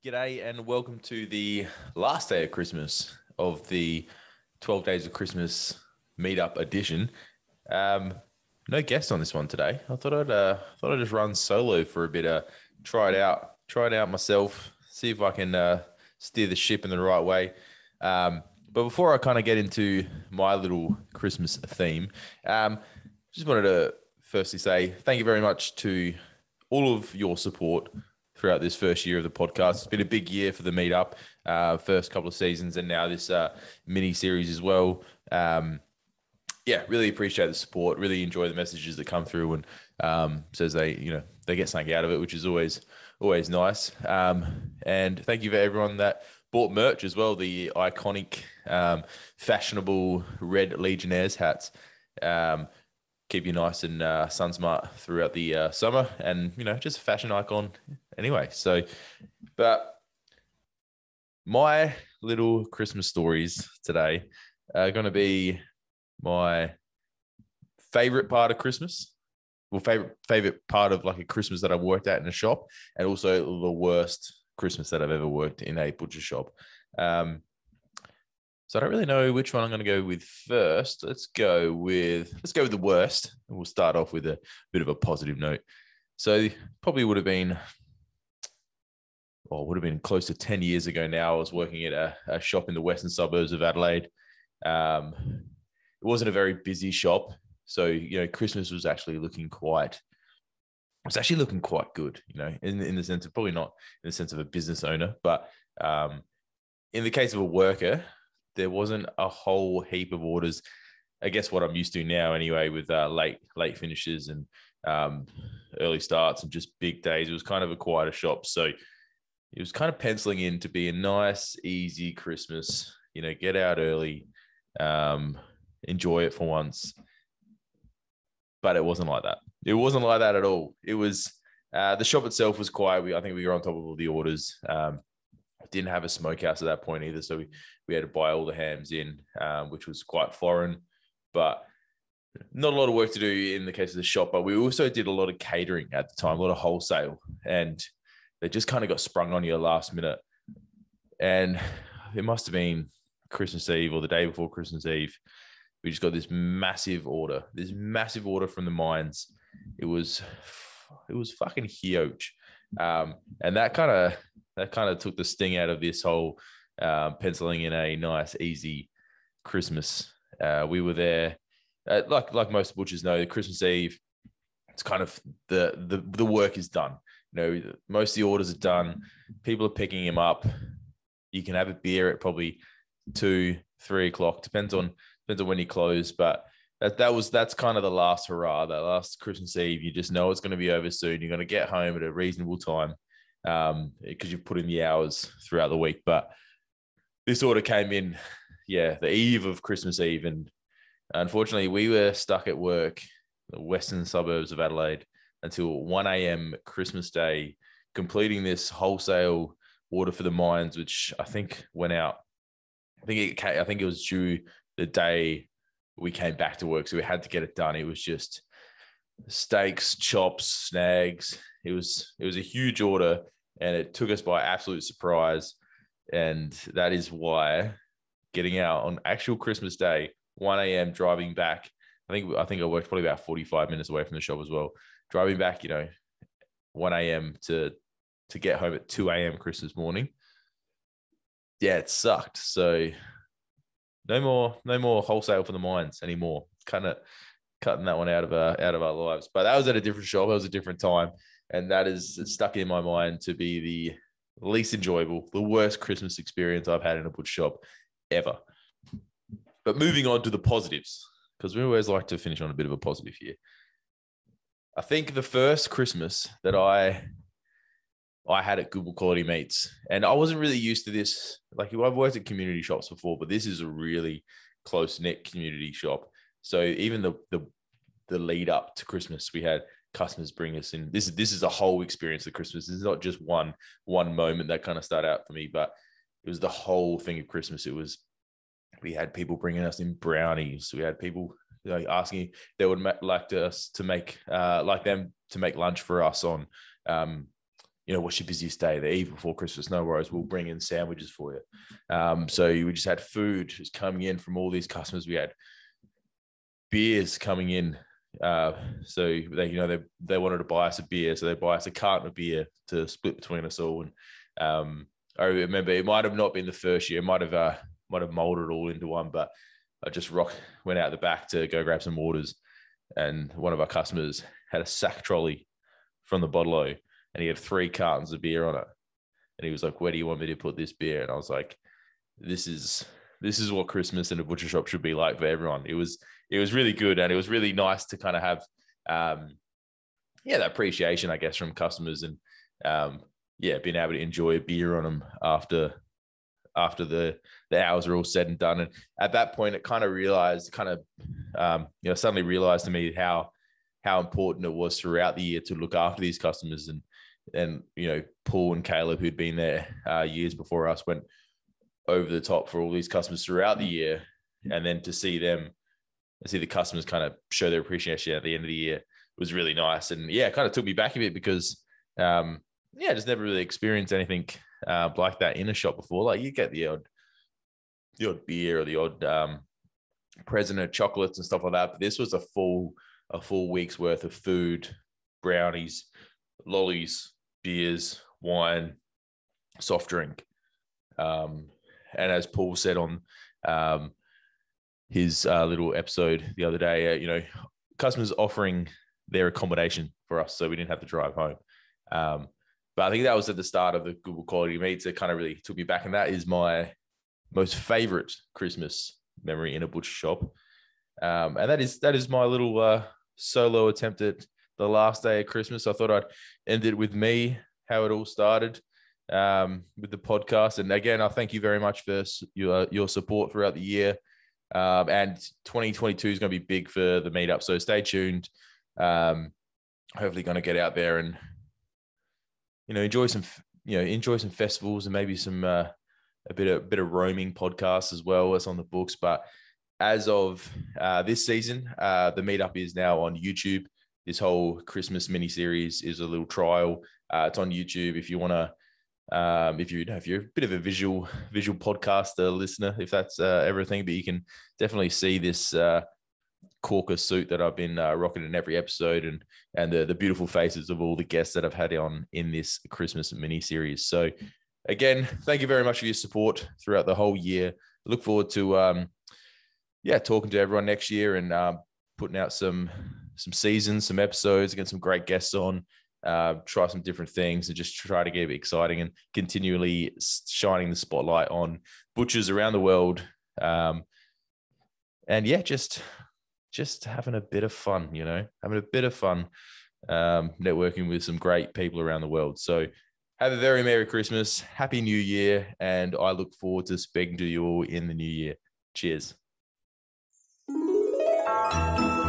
G'day and welcome to the last day of Christmas of the 12 Days of Christmas Meetup edition. No guest on this one today. I thought I'd just run solo for a bit. Try it out myself. See if I can steer the ship in the right way. But before I kind of get into my little Christmas theme, just wanted to firstly say thank you very much to all of your support throughout this first year of the podcast. It's been a big year for the meetup, first couple of seasons, and now this mini series as well. Really appreciate the support. Really enjoy the messages that come through and says they get something out of it, which is always nice. And thank you for everyone that bought merch as well. The iconic, fashionable red Legionnaires hats. Keep you nice and sun smart throughout the summer, and just a fashion icon anyway. So, but my little Christmas stories today are going to be my favorite part of Christmas. Well, favorite part of like a Christmas that I've worked at in a shop, and also the worst Christmas that I've ever worked in a butcher shop. So I don't really know which one I'm going to go with first. Let's go with the worst. And we'll start off with a bit of a positive note. So probably would have been close to 10 years ago now. I was working at a shop in the western suburbs of Adelaide. It wasn't a very busy shop. So, Christmas was actually looking quite good, in the sense of, probably not in the sense of a business owner, but in the case of a worker, there wasn't a whole heap of orders. I guess what I'm used to now anyway, with late finishes and early starts and just big days. It was kind of a quieter shop. So it was kind of penciling in to be a nice, easy Christmas, get out early, enjoy it for once. But it wasn't like that. It wasn't like that at all. It was, the shop itself was quiet. I think we were on top of all the orders. Didn't have a smokehouse at that point either. So we had to buy all the hams in, which was quite foreign, but not a lot of work to do in the case of the shop. But we also did a lot of catering at the time, a lot of wholesale, and they just kind of got sprung on you last minute. And it must have been Christmas Eve or the day before Christmas Eve. We just got this massive order from the mines. It was fucking huge. And that kind of took the sting out of this whole penciling in a nice, easy Christmas. We were there, like most butchers know, Christmas Eve, it's kind of the work is done. Most of the orders are done. People are picking them up. You can have a beer at probably 2-3 o'clock, depends on when you close. But that's kind of the last hurrah, that last Christmas Eve. You just know it's going to be over soon. You're going to get home at a reasonable time because you've put in the hours throughout the week. But this order came in, the eve of Christmas Eve. And unfortunately, we were stuck at work, the western suburbs of Adelaide, until 1 a.m. Christmas Day, completing this wholesale order for the mines, which I think went out. I think it was due the day we came back to work, so we had to get it done. It was just steaks, chops, snags. It was a huge order, and it took us by absolute surprise. And that is why getting out on actual Christmas Day, 1 a.m. driving back. I think I worked probably about 45 minutes away from the shop as well. Driving back, 1 a.m. to get home at 2 a.m. Christmas morning. Yeah, it sucked. So no more wholesale for the mines anymore. Kind of cutting that one out of our lives. But that was at a different shop. That was a different time, and it's stuck in my mind to be the least enjoyable, the worst Christmas experience I've had in a butcher shop ever. But moving on to the positives, because we always like to finish on a bit of a positive here. I think the first Christmas that I had at Good Quality Meats, and I wasn't really used to this. Like, I've worked at community shops before, but this is a really close-knit community shop. So even the lead up to Christmas, we had customers bring us in. This is a whole experience of Christmas. It's not just one moment that kind of started out for me, but it was the whole thing of Christmas. We had people bringing us in brownies. We had people asking if they would like them to make lunch for us on what's your busiest day? The eve before Christmas? No worries, we'll bring in sandwiches for you. So we just had food just coming in from all these customers. We had beers coming in. So they wanted to buy us a beer, so they buy us a carton of beer to split between us all. And I remember it might have not been the first year, it might have molded all into one, but I just went out the back to go grab some orders, and one of our customers had a sack trolley from the bottle-o, and he had 3 cartons of beer on it. And he was like, "Where do you want me to put this beer?" And I was like, this is what Christmas in a butcher shop should be like for everyone. It was really good, and it was really nice to kind of have that appreciation, I guess, from customers, and being able to enjoy a beer on them after the hours are all said and done. And at that point, it suddenly realized to me how important it was throughout the year to look after these customers. And Paul and Caleb, who'd been there years before us, went over the top for all these customers throughout the year. And then to see the customers kind of show their appreciation at the end of the year was really nice. And it kind of took me back a bit because I just never really experienced anything like that in a shop before. Like, you get the odd beer or the odd present of chocolates and stuff like that, but this was a full week's worth of food, brownies, lollies, beers, wine, soft drink. And as Paul said on his little episode the other day, customers offering their accommodation for us, so we didn't have to drive home. But I think that was at the start of the Good Quality Meats that kind of really took me back. And that is my most favorite Christmas memory in a butcher shop. And that is my little solo attempt at the last day of Christmas. I thought I'd end it with me, how it all started with the podcast. And again, I thank you very much for your support throughout the year. And 2022 is going to be big for the meetup, so stay tuned. Hopefully going to get out there and enjoy some festivals, and maybe some a bit of roaming podcasts as well as on the books. But as of this season, the meetup is now on YouTube. This whole Christmas mini series is a little trial. It's on YouTube if you want to. If you're a bit of a visual podcaster listener, if that's everything, but you can definitely see this corker suit that I've been rocking in every episode, and the beautiful faces of all the guests that I've had on in this Christmas mini series. So again, thank you very much for your support throughout the whole year. Look forward to talking to everyone next year, and putting out some seasons, some episodes, get some great guests on. Try some different things, and just try to get it exciting and continually shining the spotlight on butchers around the world. Just having a bit of fun, networking with some great people around the world. So have a very Merry Christmas, Happy New Year, and I look forward to speaking to you all in the new year. Cheers.